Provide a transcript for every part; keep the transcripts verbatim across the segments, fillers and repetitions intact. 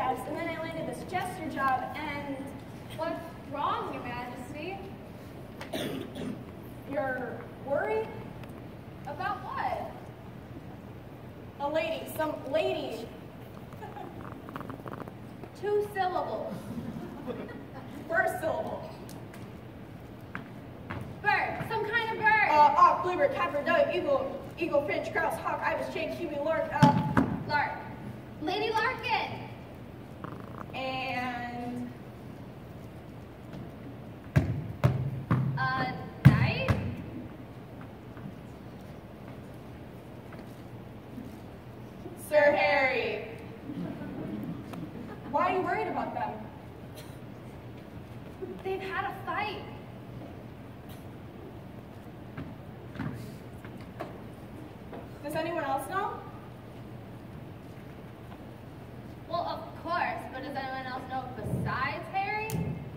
House, and then I landed this jester job, and What's wrong, Your Majesty? you're worried? About what? A lady, some lady. Two syllables. First syllable. Bird. Some kind of bird. Uh, Hawk, Bluebird, Catbird, Dove, Eagle, Eagle, Finch, Grouse, Hawk, Ibis, Jay, Kiwi, Lark, uh, Lark. Lady Larkin. and Uh, night? Sir Harry. Why are you worried about them? They've had a fight. Does anyone else know? Well, of course, but does anyone else know besides Harry?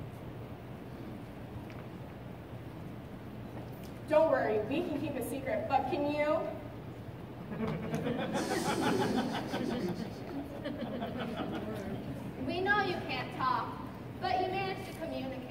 Don't worry, we can keep a secret, but can you? We know you can't talk, but you managed to communicate.